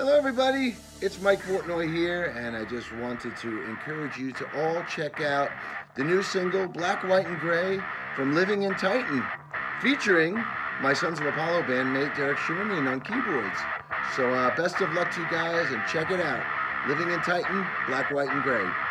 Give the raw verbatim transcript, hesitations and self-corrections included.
Hello everybody, it's Mike Portnoy here, and I just wanted to encourage you to all check out the new single, Black, White, and Gray, from Living in Titan, featuring my Sons of Apollo bandmate Derek Sherinian on keyboards. So uh, best of luck to you guys, and check it out. Living in Titan, Black, White, and Gray.